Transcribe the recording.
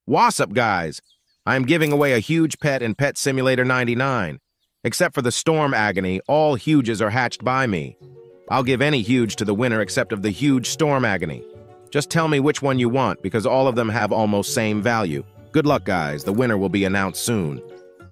What's up, guys? I am giving away a huge pet in Pet Simulator 99. Except for the Storm Agony, all huges are hatched by me. I'll give any huge to the winner except of the huge Storm Agony. Just tell me which one you want, because all of them have almost same value. Good luck, guys. The winner will be announced soon.